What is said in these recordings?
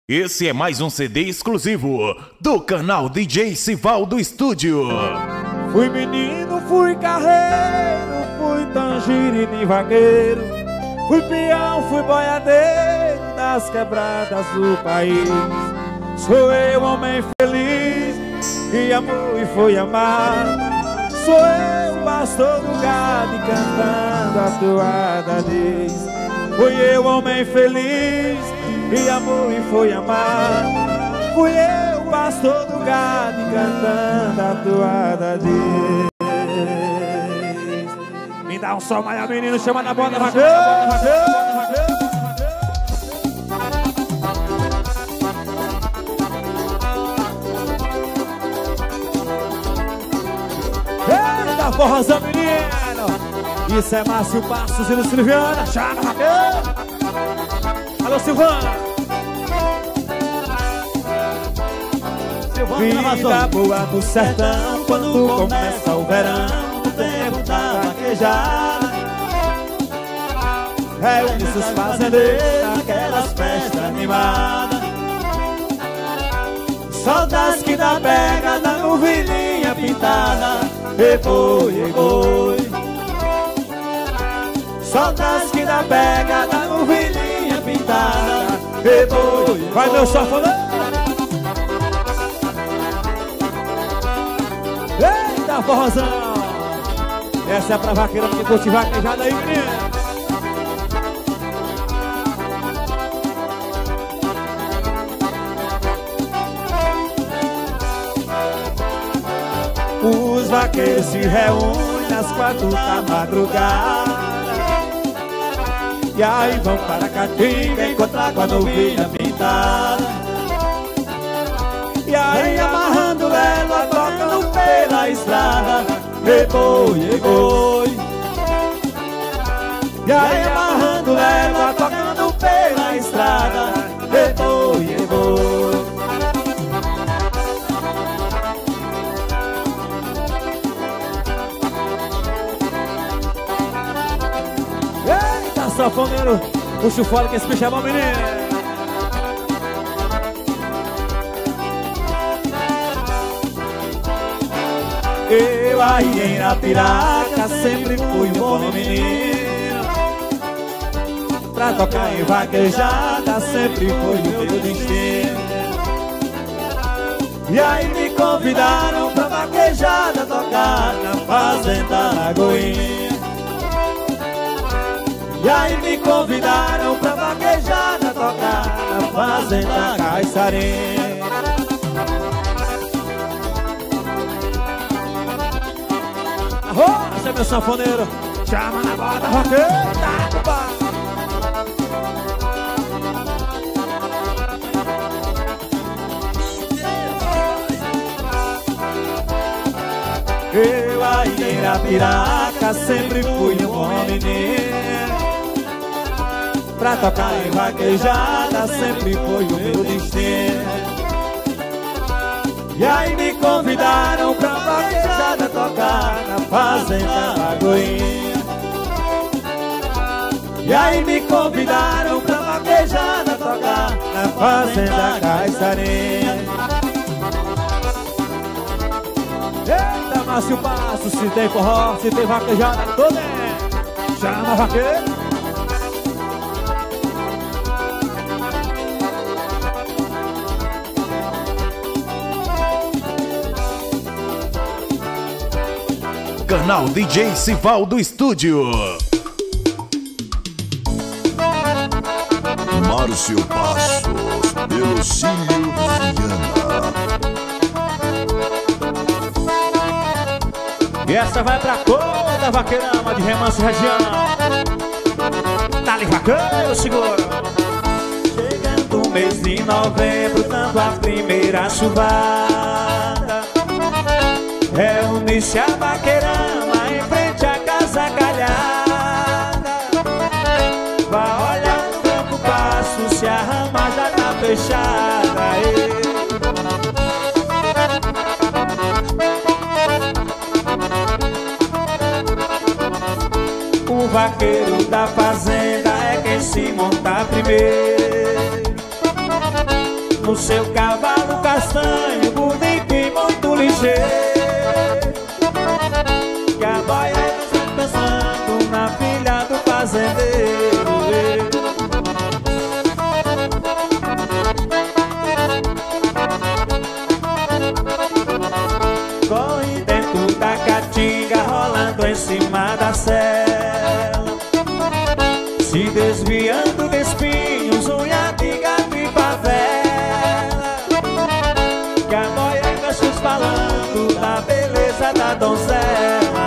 Esse é mais um CD exclusivo do canal DJ Sivaldo Estúdio. Fui menino, fui carreiro, fui tangerina e vaqueiro, fui peão, fui boiadeiro das quebradas do país. Sou eu, homem feliz, que amou e foi amado. Sou eu, pastor do gado, e cantando a toada diz. Fui eu, homem feliz, que amou e foi amado. Fui eu, pastor do gado, e cantando a toada diz. Me dá um sol maior, menino, chama na bota, vaqueiro. Eita, forrozão, menino. Isso é Márcio Passos e Silviana. Chama, vaqueiro. Alô, Silvana. Vida boa do sertão, quando começa o verão, o tempo da vaquejada. Reúne-se os fazendeiros, aquelas festas animadas. Soldas que dá pega da nuvilinha pintada. E boi. Soldas que dá pega da nuvilinha pintada. E boi. Vai meu safoneiro. Eita, forrozão! Essa é pra vaqueira que curte vaquejada aí, menino! Os vaqueiros se reúnem às 4 da madrugada. E aí vão para a caatinga encontrar com a novilha pintada. E aí amarrando ela, tocando pela estrada. E boi. E aí amarrando ela, tocando pela estrada. E boi. Eita, sanfoneiro, puxa o fole que esse bicho é bom, menino. Eu aí em Arapiraca sempre fui um bom menino. Pra tocar em vaquejada sempre foi o meu destino. E aí me convidaram pra vaquejada tocar na fazenda Lagoinha. E aí me convidaram pra vaquejada tocar na fazenda Caiçarinha. Esse é meu sanfoneiro. Chama na bota, vaqueiro. Eu aí em Arapiraca sempre fui um bom menino. Pra tocar em vaquejada sempre foi o meu destino. E aí me convidaram pra vaquejada tocar na fazenda Lagoinha. E aí me convidaram pra vaquejada tocar na fazenda Caiçarinha. Eita, Márcio Passo, se tem forró, se tem vaquejada, tô dentro. Chama vaqueiro. Canal DJ Sivaldo Estúdio. Márcio Passos, pelo Silviana. E essa vai pra toda a vaqueirama de Remanso região. Dá-lhe vaqueiro, segura. Chegando o mês de novembro, dando a primeira chuvada, reúne-se a vaqueirama em frente à casa galhada. Vai olhar no campo passo, se a rama já tá fechada. O vaqueiro da fazenda é quem se monta primeiro. no seu cavalo castanho, bonito e muito ligeiro, que a boia está pensando na filha do fazendeiro. Corre dentro da caatinga, rolando em cima da cela, se desviando de espinhos, unha de gato e favela, que a boia cachos falando da beleza da donzela.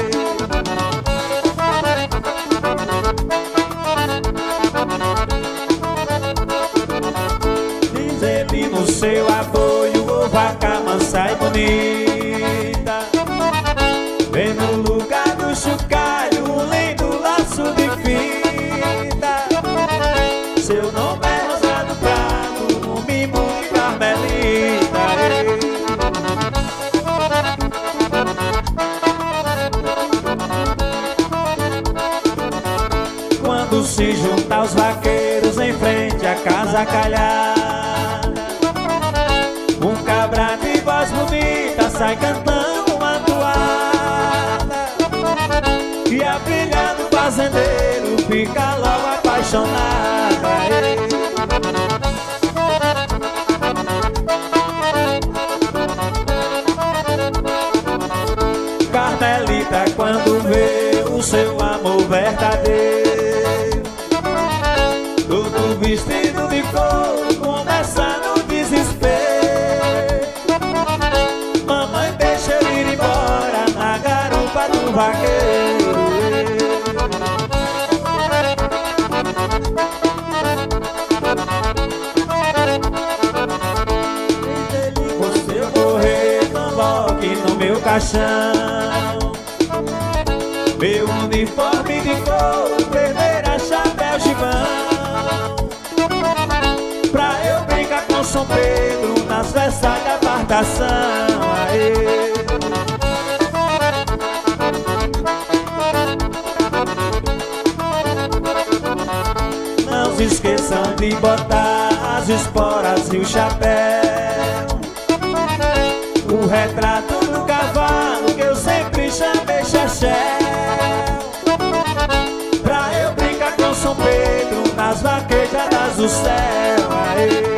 Diz ele no seu apoio, ô vaca mansa e bonita, vem no lugar do chocalho um lindo laço de fita. Seu nome é Rosado Prado, um mimo de Carmelita. Quando se juntam os vaqueiros em frente à casa calhada, um cabra de voz bonita sai cantando uma toada, e a filha do fazendeiro fica logo apaixonada. Carmelita, quando vê o seu amor verdadeiro, todo vestido de couro, começa no desespero. Mamãe deixa ele ir embora na garupa do vaqueiro. Se eu morrer, coloque no meu caixão meu uniforme de couro, perdeira, chapéu, gibão, pra eu brincar com São Pedro nas festas da apartação. Aê. Não se esqueçam de botar as esporas e o chapéu, o retrato do cavalo que eu sempre chamei Chechel, pra eu brincar com São Pedro nas vaquejadas do céu. Aê.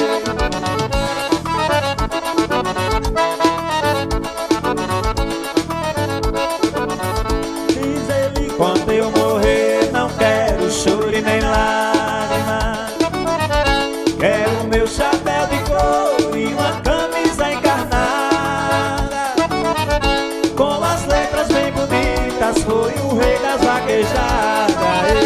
Diz ele, quando eu morrer não quero choro e nem lágrima, quero meu chapéu de couro e uma camisa encarnada, com as letras bem bonitas, foi o rei das vaquejadas.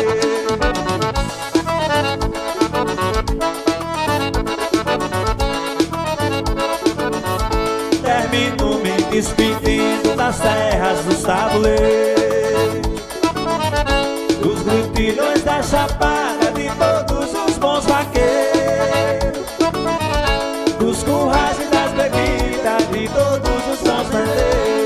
Termino me despedindo das terras dos tabuleiros, dos grutilhões da chapada, de todos os bons vaqueiros, dos currais e das bebidas, de todos os bons bandeiros.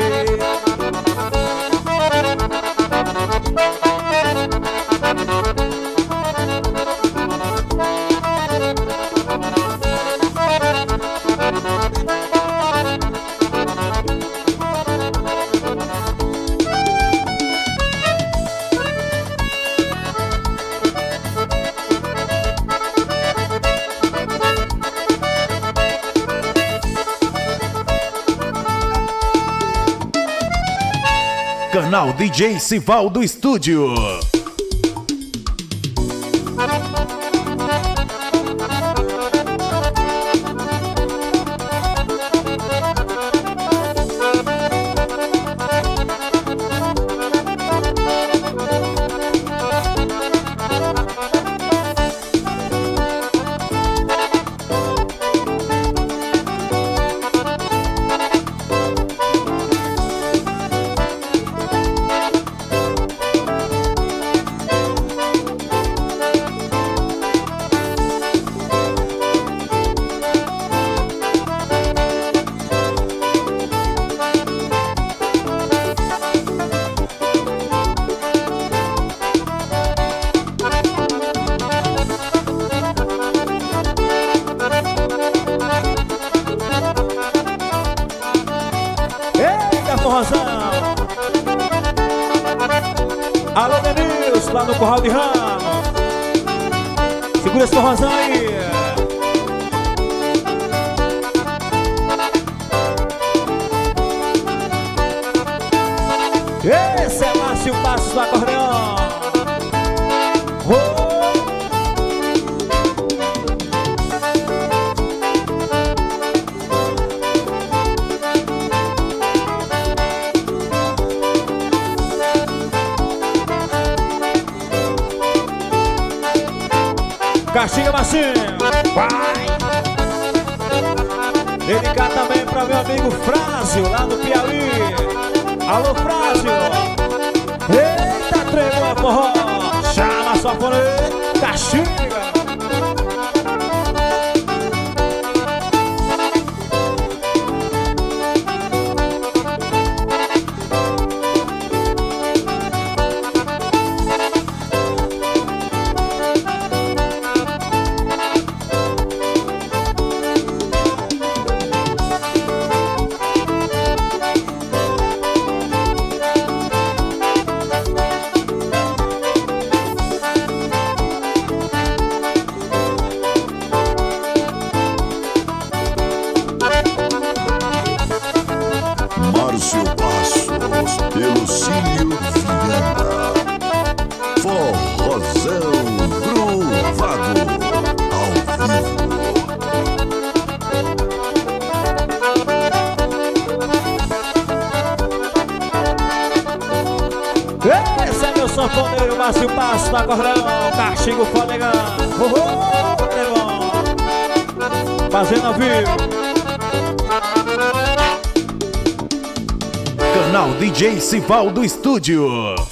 Canal DJ Sivaldo Estúdio. forrozão. Alô, Denilson, lá no Curral de Ramos. Segura esse forrozão aí. Esse é Márcio Passos do acordeão. Oh. Caxiga Marcinho, vai! Dedicar também para meu amigo Frásio, lá no Piauí. Alô, Frásio! Eita, tremou a forró! Chama só por aí, Caxiga! Márcio Passos, pelo Cílio Viana. Forrozão Gruvado, ao vivo. Esse é meu sanfoneiro, Márcio Passos do acordeão, Caxigo Fodegão. Fazendo ao vivo. Canal DJ Sival do Estúdio.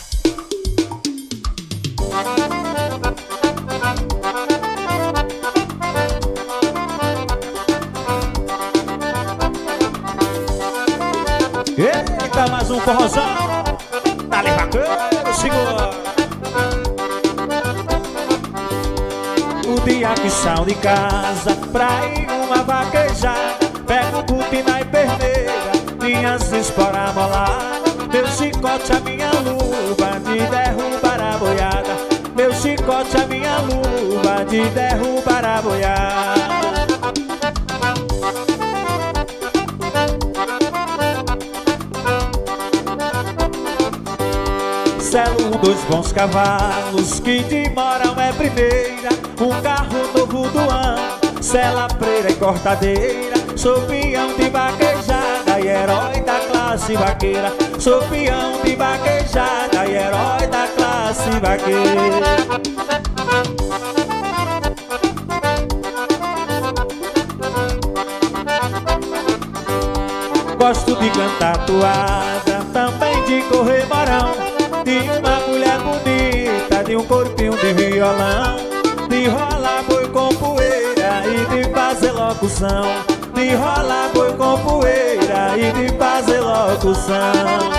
Eita, mais um forrozão. Dá-lhe vaqueiro, segura. O dia que saio de casa pra ir uma vaquejada, pego o butina e perneira, minhas esporas moladas, meu chicote, a minha luva de derrubar a boiada, meu chicote, a minha luva de derrubar a boiada. Selo dois bons cavalos que demoram é primeira, um carro novo do ano, sela freira e cortadeira, sou peão de vaquejada e herói da classe vaqueira, sou peão de vaquejada e herói da classe vaqueira. Gosto de cantar toada, também de correr morão, de uma mulher bonita, de um corpinho de violão, de rolar boi com poeira e de fazer locução, de rolar boi com poeira e de fazer locução.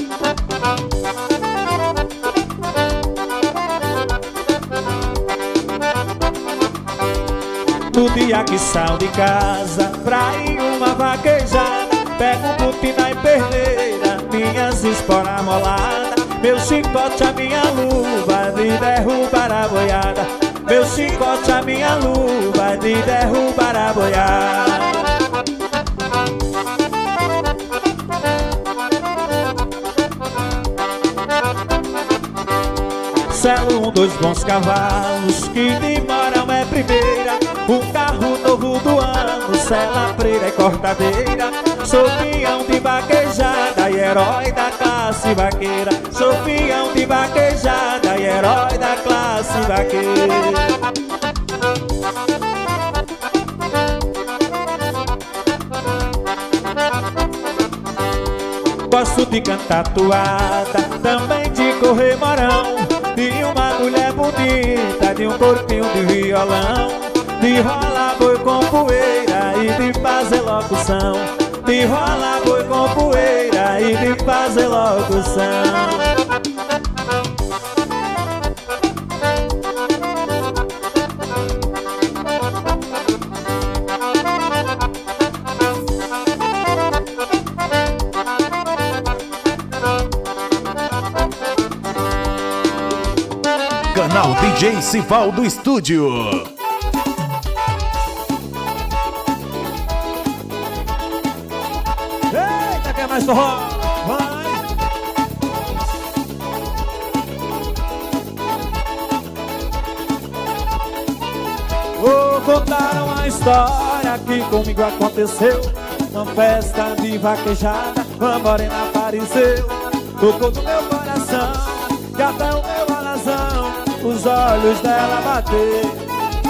No dia que saio de casa pra ir uma vaquejada, pego butina e perneira, minhas esporas moladas, meu chicote, a minha luva de derrubar a boiada, meu chicote, a minha luva de derrubar a boiada. Selo dois bons cavalos que demoram é primeira, um carro novo do ano, sela freira e cortadeira, sou peão de vaquejada e herói da classe vaqueira, sou peão de vaquejada e herói da classe vaqueira. Gosto de cantar toada, também de correr morão, de uma mulher bonita, de um corpinho de violão, de rolar boi com poeira e de fazer locução, de rolar boi com poeira e de fazer locução. DJ Sivaldo Estúdio. Eita, quer mais forró? Vai! Vou contar uma história que comigo aconteceu. Uma festa de vaquejada, uma morena apareceu. Tocou no meu coração, que até o meu alazão os olhos dela bateram.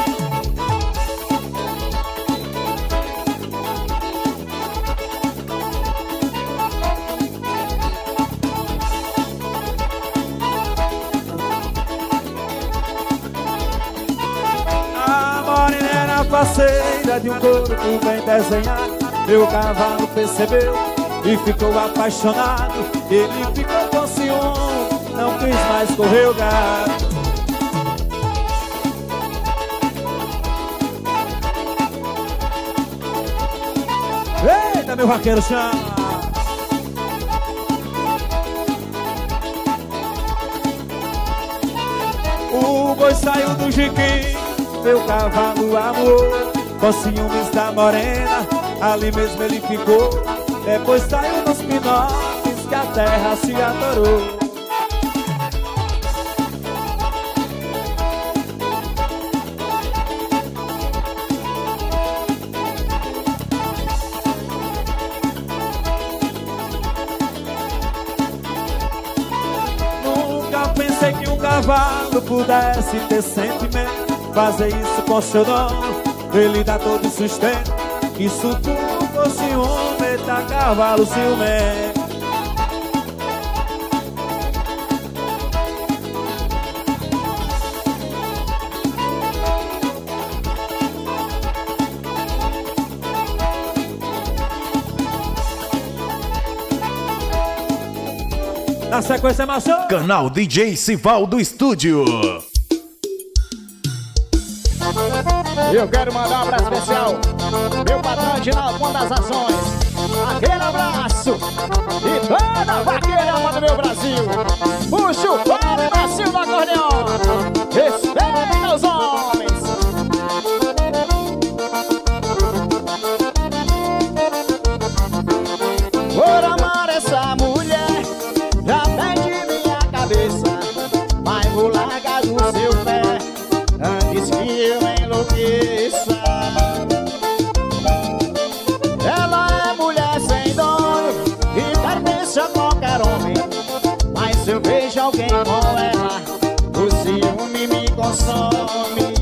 Parceira de um corpo bem desenhado, meu cavalo percebeu e ficou apaixonado. Ele ficou com ciúme, não quis mais correr o gato. Eita, meu vaqueiro chama! O boi saiu do jiquim, meu cavalo amor, com ciúmes da morena, ali mesmo ele ficou. Depois saiu nos pinóquis que a terra se adorou. Nunca pensei que um cavalo pudesse ter sentimento, fazer isso com seu dono, ele dá todo sustento. Isso tudo por ciúme, eita cavalo ciumento. Na sequência, macho. Canal DJ Sivaldo Estúdio. Eu quero mandar um abraço especial, meu patrão Ginaldo das Ações. Aquele abraço e toda a vaqueira do meu Brasil. Puxa o fora e nasceu no acordeão. Respeita os homens. Por amar essa mulher, já perde minha cabeça, mas vou largar do seu pé antes que eu enlouqueça. Ela é mulher sem dono e pertence a qualquer homem, mas se eu vejo alguém com ela, o ciúme me consome.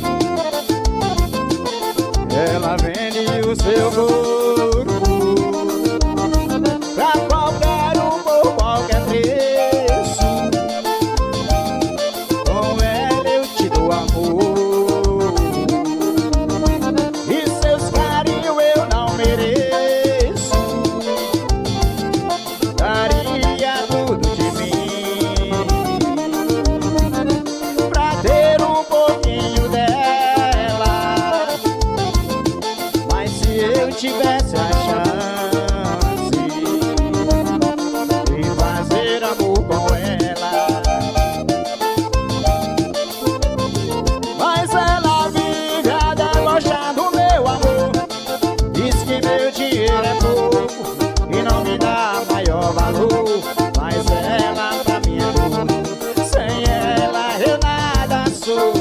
Ela vende o seu corpo pra qualquer um por qualquer preço. Com ela eu te dou amor e seus carinhos eu não mereço. Daria tudo de mim pra ter um pouquinho dela, mas se eu tivesse a chance de fazer amor com ela, mas ela vive a debochar do meu amor. Diz que meu dinheiro é pouco e não me dá maior valor, mas ela pra mim é tudo, sem ela eu nada sou.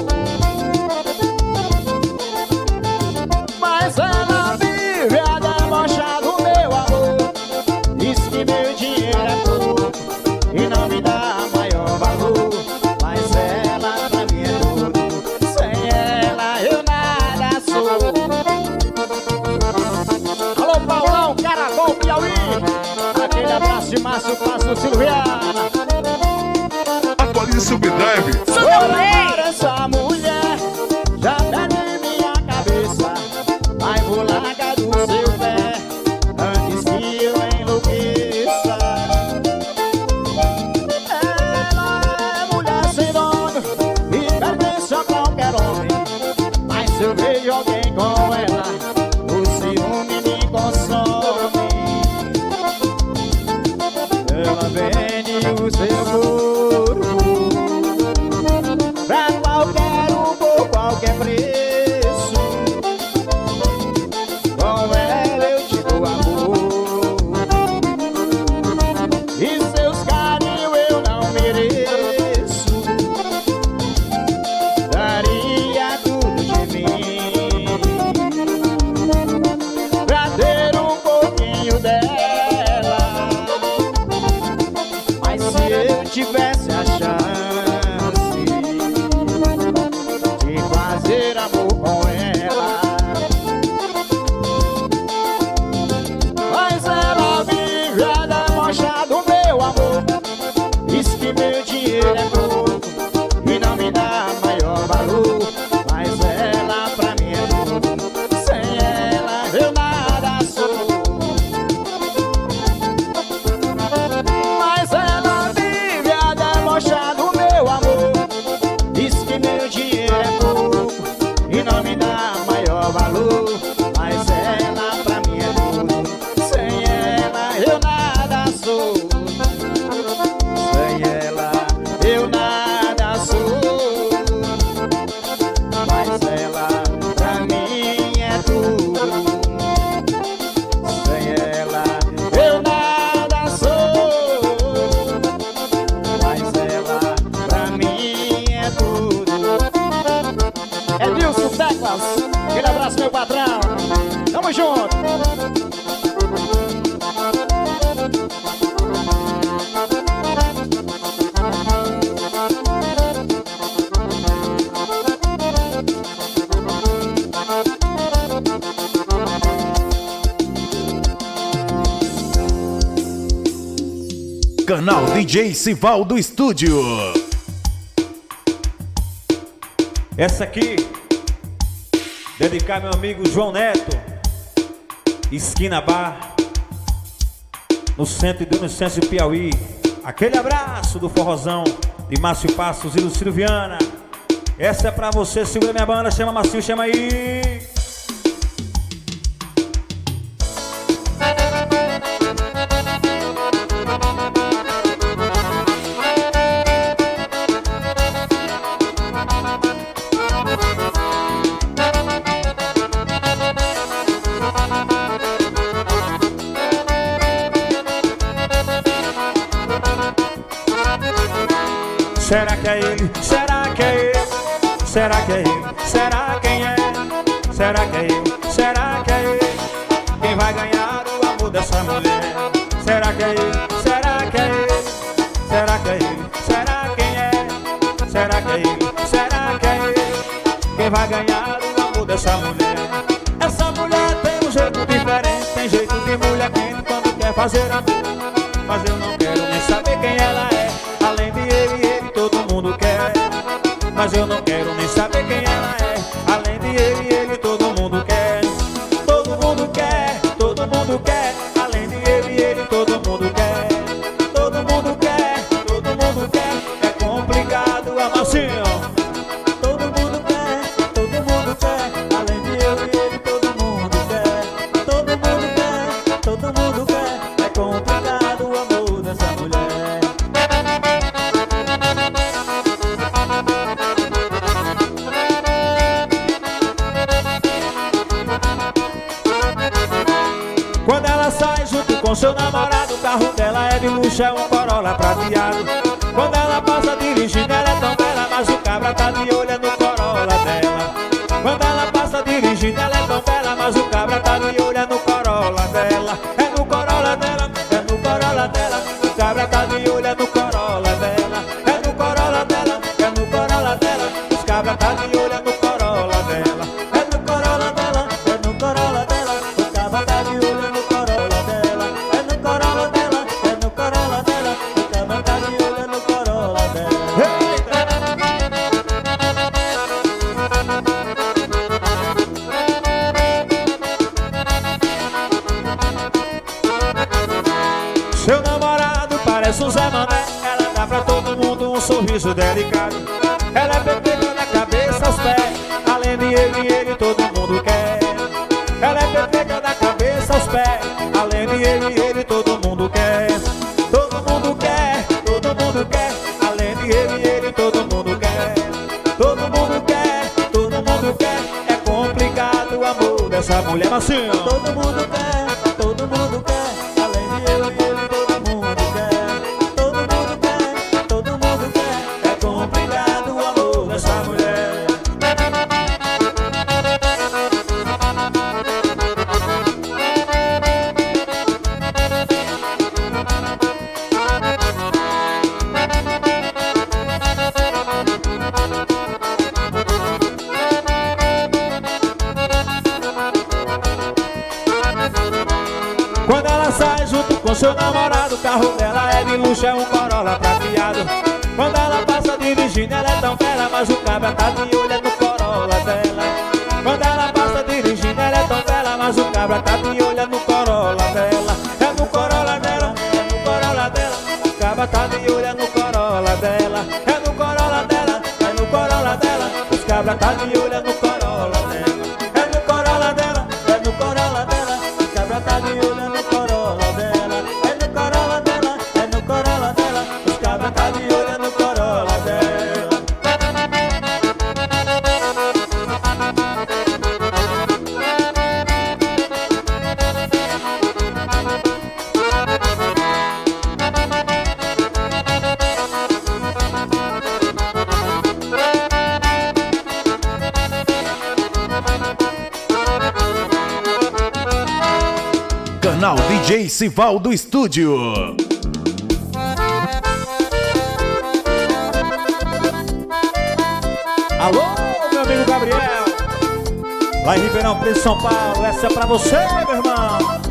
Mas ela vive a debochar do meu amor. Diz que meu dinheiro é pouco e não me dá maior valor, mas ela pra mim é tudo, sem ela eu nada sou. Alô Paulão, Caracol, Piauí. Aquele abraço de Márcio Passo, Silviana. Atualize seu pendrive. Por amar essa mulher, já perde minha cabeça, mas vou largar do seu pé antes que eu enlouqueça. Ela é mulher sem dono e pertence a qualquer homem, mas se eu vejo alguém com ela, o ciúme me consome. Ela vende o seu corpo maior valor. Mas ela pra mim é tudo. Sem ela eu nada sou. Sem ela eu nada sou. Mas ela pra mim é tudo. Sem ela eu nada sou. Mas ela pra mim é tudo. Edilson Teclas, aquele abraço meu patrão. Tamo junto. Canal DJ Sivaldo Estúdio. Essa aqui, dedicar meu amigo João Neto, Esquina Bar, no centro de Inocêncio, Piauí. Aquele abraço do forrozão de Márcio Passos e Lucílio Viana. Essa é pra você, segura minha banda, chama Marcinho, chama aí. Será que é ele? Será que é ele? Será que é ele? Será quem é? Será que é ele? Será que é ele? Quem vai ganhar o amor dessa mulher? Será que é ele? Será que é ele? Será que é ele? Será quem é? Será que é ele? Será que é ele? Quem vai ganhar o amor dessa mulher? Essa mulher tem um jeito diferente, tem jeito de mulher quente quando quer fazer amor. Mas eu não quero nem saber quem ela é. Além de ele todo mundo quer. Mas eu não quero nem saber quem ela é. Além de ele todo mundo quer. Todo mundo quer, todo mundo quer. Além de ele todo mundo quer. Todo mundo quer, todo mundo quer. É complicado a Marcinho. Todo mundo quer, todo mundo quer. Além de ele todo mundo quer. Todo mundo quer, todo mundo quer. É complicado o amor dessa mulher. Quando ela sai junto com seu namorado, o carro dela é de luxo, é um Corolla prateado. Quando ela passa dirigindo, ela é tão bela, mas o cabra tá de olho no Corolla dela. Quando ela passa dirigindo, ela é tão bela, mas o cabra tá de olho no Corolla dela. É no Corolla dela, é no Corolla dela. O cabra tá de olho no Corolla dela. É no Corolla dela, é no Corolla dela. Os cabra tá de olho no Corolla dela. É no Corolla dela, é no Corolla dela. O cabra tá de olho no Corolla dela. É no Corolla dela, é no Corolla dela. O cabra tá de olho no Corolla dela. Seu namorado parece um Zé Mané. Ela dá pra todo mundo um sorriso delicado. Ela é perfeita da cabeça aos pés. Além de ele todo mundo quer. Ela é perfeita da cabeça aos pés. Além de ele todo mundo quer. Todo mundo quer, todo mundo quer. Além de ele todo mundo quer. Todo mundo quer, todo mundo quer. É complicado o amor dessa mulher, Marcinho. Todo mundo quer, todo mundo quer. Além de ele todo mundo quer. Todo mundo quer, todo mundo quer. É complicado o amor dessa mulher. Quando ela sai junto com seu namorado, o carro dela é de luxo, é um Corolla prateado. Quando ela passa dirigindo, ela é tão bela, mas o cabra tá de olho no Corolla dela. Quando ela passa dirigindo, ela é tão bela, mas o cabra tá de olho no Corolla dela. É no Corolla dela, é no Corolla dela. O cabra tá de olho no Corolla dela. É no Corolla dela, é no Corolla dela. Os cabra tá de olho no Corolla dela. É no Corolla canal DJ Sivaldo Estúdio. Alô, meu amigo Gabriel, lá em Ribeirão Preto, São Paulo. Essa é pra você, meu irmão.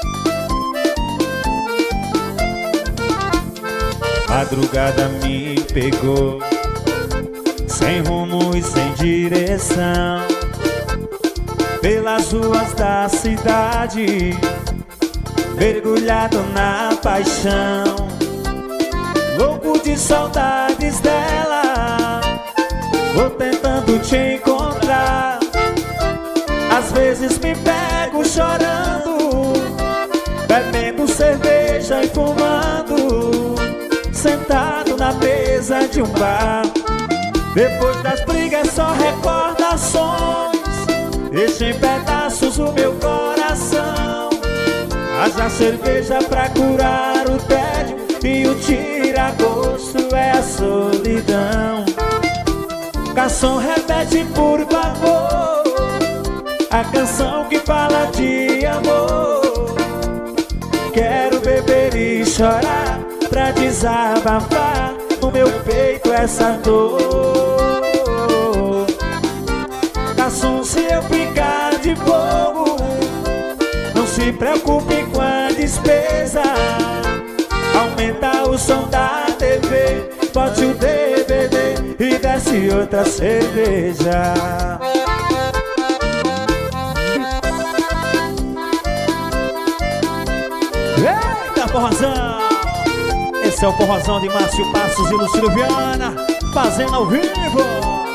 Madrugada me pegou, sem rumo e sem direção, pelas ruas da cidade, mergulhado na paixão, louco de saudades dela, vou tentando te encontrar. Às vezes me pego chorando, bebendo cerveja e fumando, sentado na mesa de um bar. Depois das brigas só recordações, deixa em pedaços o meu coração. Haja cerveja pra curar o tédio, e o tira-gosto é a solidão. Garçom, repete por favor a canção que fala de amor. Quero beber e chorar pra desabafar no meu peito essa dor. Garçom, se eu ficar de fogo, não se preocupe com a despesa. Aumenta o som da TV, bote o DVD e desce outra cerveja. Eita, forrozão! Esse é o forrozão de Márcio Passos e Lucílio Viana, fazendo ao vivo.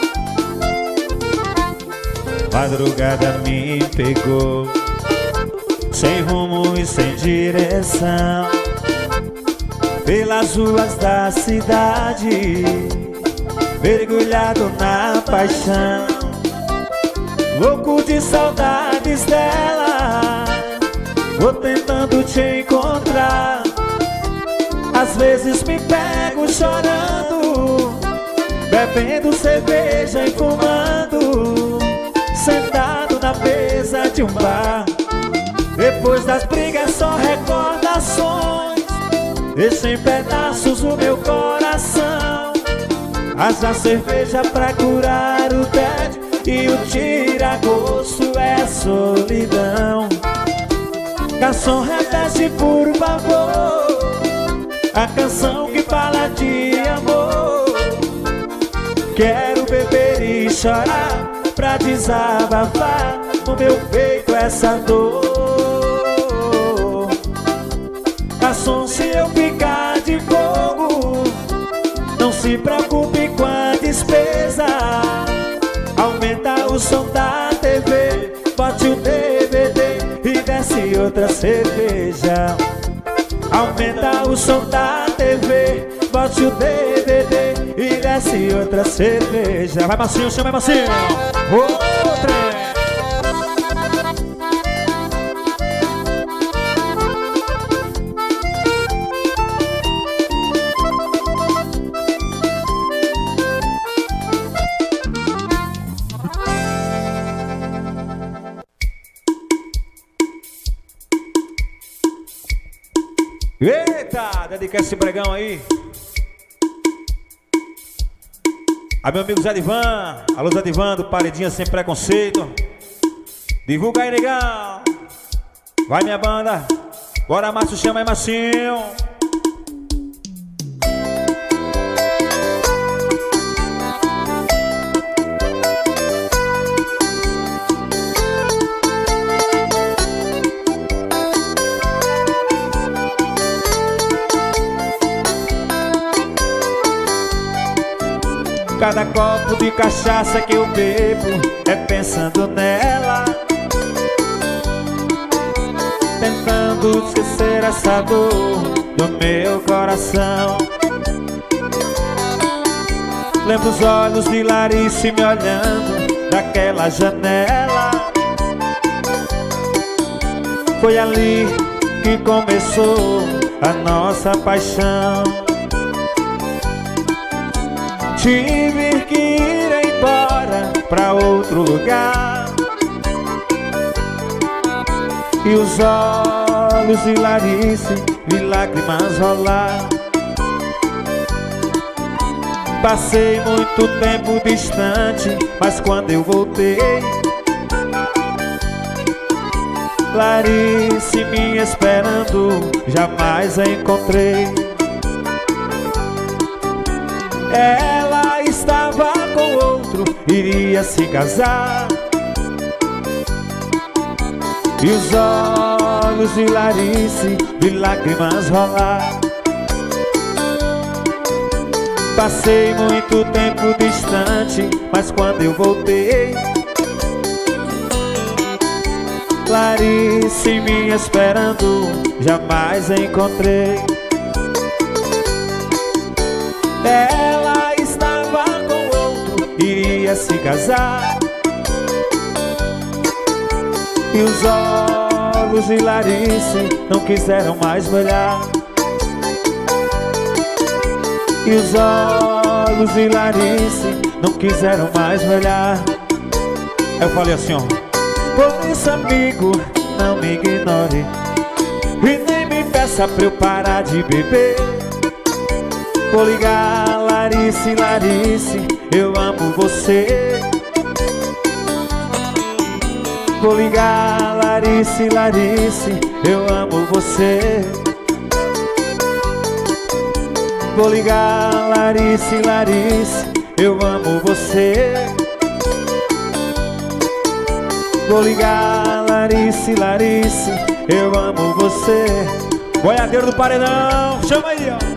Madrugada me pegou, sem rumo e sem direção, pelas ruas da cidade, mergulhado na paixão, louco de saudades dela, vou tentando te encontrar. Às vezes me pego chorando, bebendo cerveja e fumando, sentado na mesa de um bar. Depois das brigas só recordações, deixa em pedaços o meu coração. Haja cerveja pra curar o tédio, e o tira-gosto é a solidão. Garçom, repete por favor a canção que fala de amor. Quero beber e chorar pra desabafar no meu peito essa dor. Garçom, se eu ficar de fogo, não se preocupe com a despesa. Aumenta o som da TV, bote o DVD e desce outra cerveja. Aumenta o som da TV, bote o DVD e desce outra cerveja. Vai, Marcinho, chama, Marcinho. Outra. Eita, dedica esse pregão aí a meu amigo Zé Divan. Alô, Zé Divan, do Paredinha Sem Preconceito. Divulga aí, negão. Vai, minha banda. Bora, Márcio, chama aí, Marcinho. Cada copo de cachaça que eu bebo é pensando nela, tentando esquecer essa dor do meu coração. Lembro os olhos de Larice me olhando daquela janela. Foi ali que começou a nossa paixão. Tive que ir embora pra outro lugar, e os olhos de Larice vi lágrimas rolar. Passei muito tempo distante, mas quando eu voltei, Larice me esperando, jamais a encontrei. Ela estava com outro, iria se casar. E os olhos de Larice vi lágrimas rolar. Passei muito tempo distante, mas quando eu voltei, Larice me esperando, jamais a encontrei. Ela estava com outro, iria se casar. E os olhos de Larice não quiseram mais me olhar. E os olhos de Larice não quiseram mais me olhar. Eu falei assim, ó: por isso, amigo, não me ignore e nem me peça pra eu parar de beber. Vou ligar, Larice, Larice, eu amo você. Vou ligar, Larice, Larice, eu amo você. Vou ligar, Larice, Larice, eu amo você. Vou ligar, Larice, Larice, eu amo você. Boiadeiro do Paredão, chama aí, ó.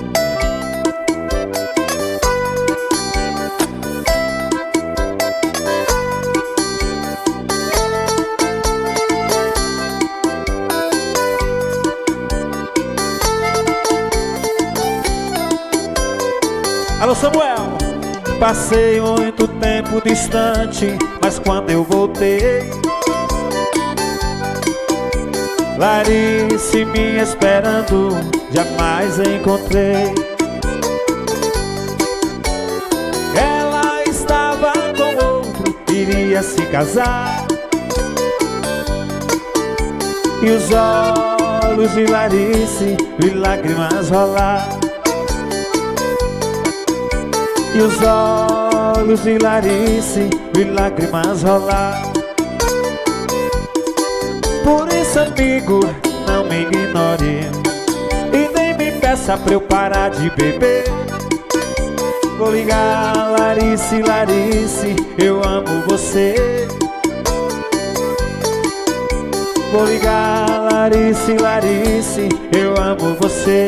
Alô, Samuel. Passei muito tempo distante, mas quando eu voltei, Larice me esperando, jamais a encontrei. Ela estava com outro, iria se casar. E os olhos de Larice vi lágrimas rolar. E os olhos de Larice vi lágrimas rolar. Por isso, amigo, não me ignore e nem me peça pra eu parar de beber. Vou ligar, Larice, Larice, eu amo você. Vou ligar, Larice, Larice, eu amo você.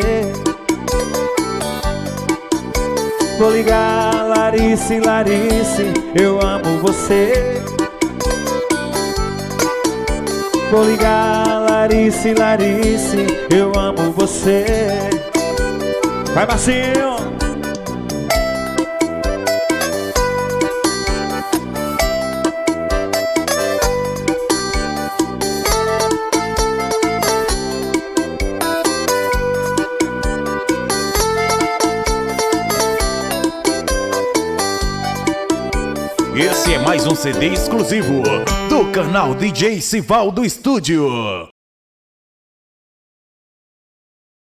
Vou ligar, Larice, Larice, eu amo você. Vou ligar, Larice, Larice, eu amo você. Vai, Marcinho! Esse é mais um CD exclusivo do canal DJ Sivaldo Estúdio.